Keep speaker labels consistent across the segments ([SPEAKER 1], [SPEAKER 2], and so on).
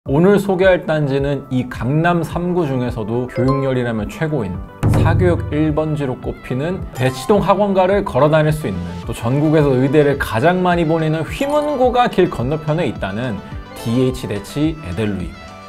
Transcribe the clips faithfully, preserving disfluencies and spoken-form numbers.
[SPEAKER 1] 오늘 소개할 단지는 이 강남 삼 구 중에서도 교육열이라면 최고인 사교육 일 번지로 꼽히는 대치동 학원가를 걸어다닐 수 있는, 또 전국에서 의대를 가장 많이 보내는 휘문고가 길 건너편에 있다는 디에이치 대치 에델루이.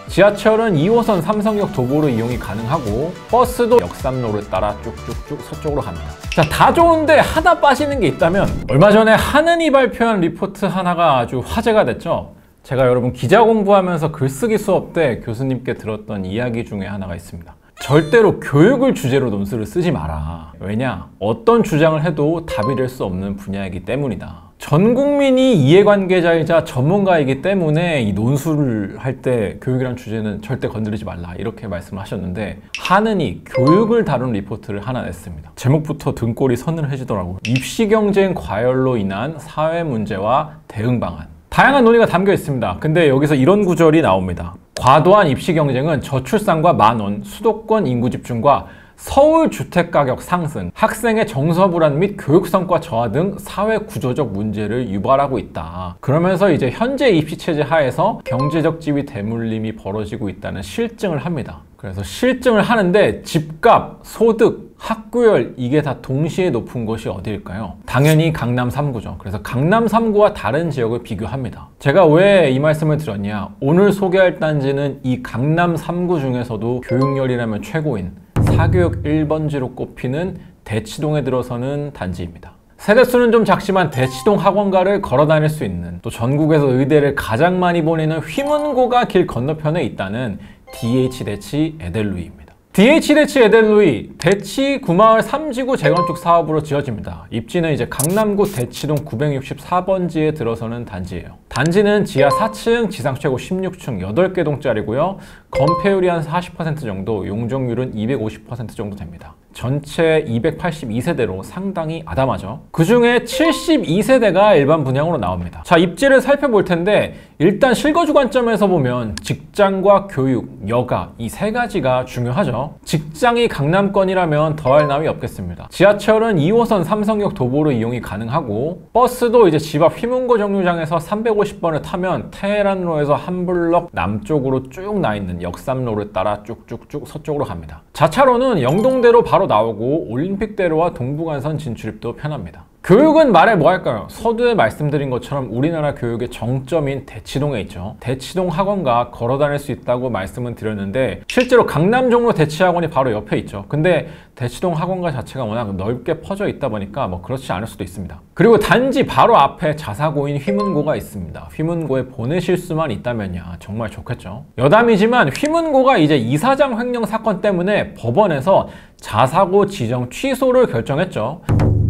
[SPEAKER 1] 지하철은 이 호선 삼성역 도보로 이용이 가능하고 버스도 역삼로를 따라 쭉쭉쭉 서쪽으로 갑니다. 자, 다 좋은데 하나 빠지는 게 있다면, 얼마 전에 하는이 발표한 리포트 하나가 아주 화제가 됐죠. 제가 여러분 기자 공부하면서 글쓰기 수업 때 교수님께 들었던 이야기 중에 하나가 있습니다. 절대로 교육을 주제로 논술을 쓰지 마라. 왜냐? 어떤 주장을 해도 답이 될 수 없는 분야이기 때문이다. 전 국민이 이해관계자이자 전문가이기 때문에 이 논술을 할 때 교육이란 주제는 절대 건드리지 말라, 이렇게 말씀을 하셨는데, 하는이 교육을 다룬 리포트를 하나 냈습니다. 제목부터 등골이 서늘해지더라고요. 입시 경쟁 과열로 인한 사회 문제와 대응 방안. 다양한 논의가 담겨 있습니다. 근데 여기서 이런 구절이 나옵니다. 과도한 입시 경쟁은 저출산과 만원, 수도권 인구 집중과 서울 주택가격 상승, 학생의 정서 불안 및 교육 성과 저하 등 사회 구조적 문제를 유발하고 있다. 그러면서 이제 현재 입시 체제 하에서 경제적 지위 대물림이 벌어지고 있다는 실증을 합니다. 그래서 실증을 하는데 집값, 소득, 학구열, 이게 다 동시에 높은 곳이 어디일까요? 당연히 강남 삼 구죠. 그래서 강남 삼 구와 다른 지역을 비교합니다. 제가 왜 이 말씀을 드렸냐? 오늘 소개할 단지는 이 강남 삼 구 중에서도 교육열이라면 최고인 사교육 일 번지로 꼽히는 대치동에 들어서는 단지입니다. 세대수는 좀 작지만 대치동 학원가를 걸어 다닐 수 있는, 또 전국에서 의대를 가장 많이 보내는 휘문고가 길 건너편에 있다는 디에이치 대치 에델루이입니다. 디에이치 대치 에델루이, 대치 구마을 삼 지구 재건축 사업으로 지어집니다. 입지는 이제 강남구 대치동 구백육십사 번지에 들어서는 단지예요. 단지는 지하 사 층, 지상 최고 십육 층, 여덟 개 동짜리고요. 건폐율이 한 사십 퍼센트 정도, 용적률은 이백오십 퍼센트 정도 됩니다. 전체 이백팔십이 세대로 상당히 아담하죠. 그 중에 칠십이 세대가 일반 분양으로 나옵니다. 자, 입지를 살펴볼 텐데, 일단 실거주 관점에서 보면 직장과 교육, 여가, 이 세 가지가 중요하죠. 직장이 강남권이라면 더할 나위 없겠습니다. 지하철은 이 호선 삼성역 도보로 이용이 가능하고, 버스도 이제 집 앞 휘문고 정류장에서 삼백오십 번을 타면 테헤란로에서 한 블럭 남쪽으로 쭉 나 있는 역삼로를 따라 쭉쭉쭉 서쪽으로 갑니다. 자차로는 영동대로 바로 나오고 올림픽대로와 동부간선 진출입도 편합니다. 교육은 말해 뭐 할까요? 서두에 말씀드린 것처럼 우리나라 교육의 정점인 대치동에 있죠. 대치동 학원가 걸어 다닐 수 있다고 말씀은 드렸는데, 실제로 강남 종로 대치학원이 바로 옆에 있죠. 근데 대치동 학원가 자체가 워낙 넓게 퍼져 있다 보니까 뭐 그렇지 않을 수도 있습니다. 그리고 단지 바로 앞에 자사고인 휘문고가 있습니다. 휘문고에 보내실 수만 있다면야 정말 좋겠죠. 여담이지만 휘문고가 이제 이사장 횡령 사건 때문에 법원에서 자사고 지정 취소를 결정했죠.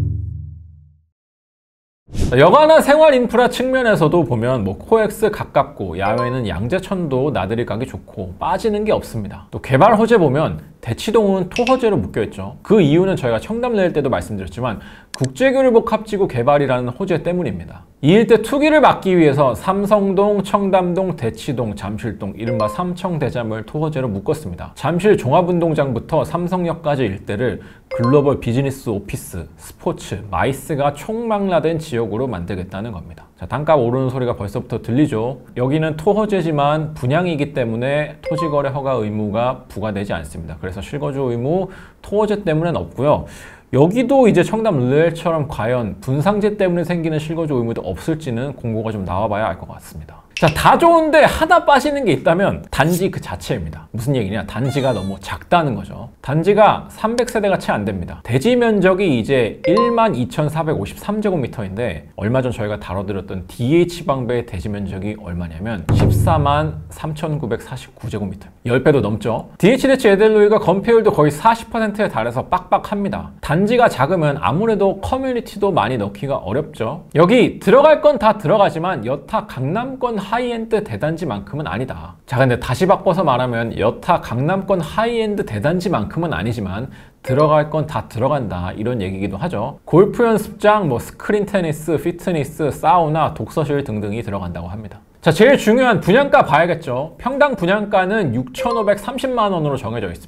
[SPEAKER 1] 여가나 생활 인프라 측면에서도 보면 뭐 코엑스 가깝고 야외는 양재천도 나들이 가기 좋고 빠지는 게 없습니다. 또 개발 호재 보면 대치동은 토호재로 묶여있죠. 그 이유는 저희가 청담 낼 때도 말씀드렸지만 국제교류복합지구 개발이라는 호재 때문입니다. 이 일대 투기를 막기 위해서 삼성동, 청담동, 대치동, 잠실동, 이른바 삼청대잠을 토호재로 묶었습니다. 잠실 종합운동장부터 삼성역까지 일대를 글로벌 비즈니스 오피스, 스포츠, 마이스가 총망라된 지역으로 만들겠다는 겁니다. 자, 단가 오르는 소리가 벌써부터 들리죠. 여기는 토호재지만 분양이기 때문에 토지거래 허가 의무가 부과되지 않습니다. 그래서 실거주 의무 토호재 때문엔 없고요. 여기도 이제 청담 르엘처럼 과연 분상제 때문에 생기는 실거주 의무도 없을지는 공고가 좀 나와봐야 알 것 같습니다. 자, 다 좋은데 하나 빠지는 게 있다면 단지 그 자체입니다. 무슨 얘기냐? 단지가 너무 작다는 거죠. 단지가 삼백 세대가 채 안 됩니다. 대지 면적이 이제 일만 이천사백오십삼 제곱미터인데, 얼마 전 저희가 다뤄드렸던 디에이치 방배의 대지 면적이 얼마냐면 십사만 삼천구백사십구 제곱미터. 십 배도 넘죠. 디에이치 대치 에델루이가 건폐율도 거의 사십 퍼센트에 달해서 빡빡합니다. 단지가 작으면 아무래도 커뮤니티도 많이 넣기가 어렵죠. 여기 들어갈 건 다 들어가지만 여타 강남권 하이엔드 대단지만큼은 아니다. 자, 근데 다시 바꿔서 말하면 여타 강남권 하이엔드 대단지만큼은 아니지만 들어갈 건 다 들어간다, 이런 얘기기도 하죠. 골프 연습장, 뭐 스크린 테니스, 피트니스, 사우나, 독서실 등등이 들어간다고 합니다. 자, 제일 중요한 분양가 봐야겠죠. 평당 분양가는 육천오백삼십만 원으로 정해져 있습니다.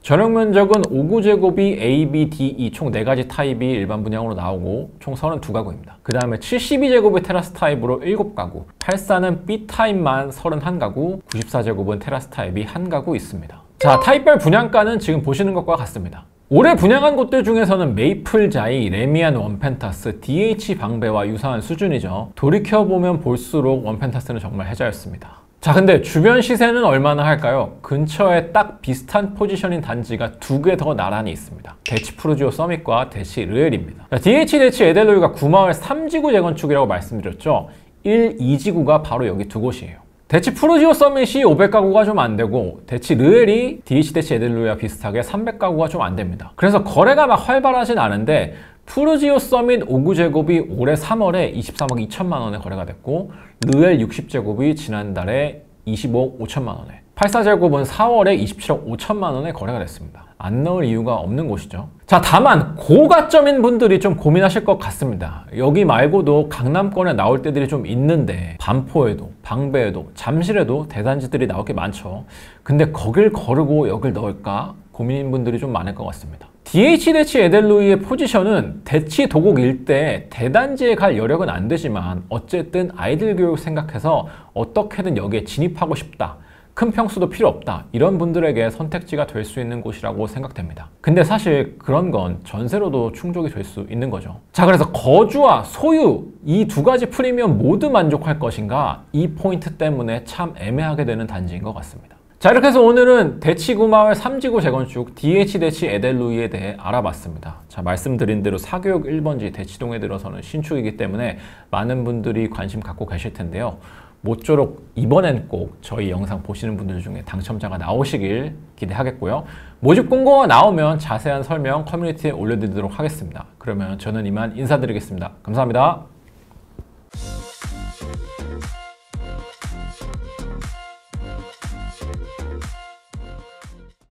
[SPEAKER 1] 전용 면적은 오 구 제곱이 A, B, D, E 총 네 가지 타입이 일반 분양으로 나오고 총 삼십이 가구입니다. 그 다음에 칠십이 제곱의 테라스 타입으로 일곱 가구, 팔십사는 B 타입만 삼십일 가구, 구십사 제곱은 테라스 타입이 한 가구 있습니다. 자, 타입별 분양가는 지금 보시는 것과 같습니다. 올해 분양한 곳들 중에서는 메이플자이, 레미안 원펜타스, 디에이치 방배와 유사한 수준이죠. 돌이켜보면 볼수록 원펜타스는 정말 해자였습니다. 자, 근데 주변 시세는 얼마나 할까요? 근처에 딱 비슷한 포지션인 단지가 두 개 더 나란히 있습니다. 대치 푸르지오 서밋과 대치 르엘입니다. 자, 디에이치 대치 에델로이가 구마을 삼 지구 재건축이라고 말씀드렸죠. 일, 이 지구가 바로 여기 두 곳이에요. 대치 푸르지오 서밋이 오백 가구가 좀 안 되고 대치 르엘이 디에이치 대치 에델로이와 비슷하게 삼백 가구가 좀 안 됩니다. 그래서 거래가 막 활발하진 않은데 푸르지오 서밋 오 구 제곱이 올해 삼월에 이십삼억 이천만 원에 거래가 됐고 르엘 육십 제곱이 지난달에 이십오억 오천만 원에, 팔십사 제곱은 사월에 이십칠억 오천만 원에 거래가 됐습니다. 안 넣을 이유가 없는 곳이죠. 자, 다만 고가점인 분들이 좀 고민하실 것 같습니다. 여기 말고도 강남권에 나올 때들이 좀 있는데 반포에도, 방배에도, 잠실에도 대단지들이 나올 게 많죠. 근데 거길 거르고 여길 넣을까? 고민인 분들이 좀 많을 것 같습니다. 디에이치 대치 에델로이의 포지션은 대치 도곡 일대 대단지에 갈 여력은 안 되지만 어쨌든 아이들 교육 생각해서 어떻게든 여기에 진입하고 싶다, 큰 평수도 필요 없다, 이런 분들에게 선택지가 될 수 있는 곳이라고 생각됩니다. 근데 사실 그런 건 전세로도 충족이 될 수 있는 거죠. 자, 그래서 거주와 소유 이 두 가지 프리미엄 모두 만족할 것인가, 이 포인트 때문에 참 애매하게 되는 단지인 것 같습니다. 자, 이렇게 해서 오늘은 대치 구마을 삼 지구 재건축 디에이치 대치 에델로이에 대해 알아봤습니다. 자, 말씀드린 대로 사교역 일 번지 대치동에 들어서는 신축이기 때문에 많은 분들이 관심 갖고 계실 텐데요. 모쪼록 이번엔 꼭 저희 영상 보시는 분들 중에 당첨자가 나오시길 기대하겠고요. 모집 공고가 나오면 자세한 설명 커뮤니티에 올려드리도록 하겠습니다. 그러면 저는 이만 인사드리겠습니다. 감사합니다.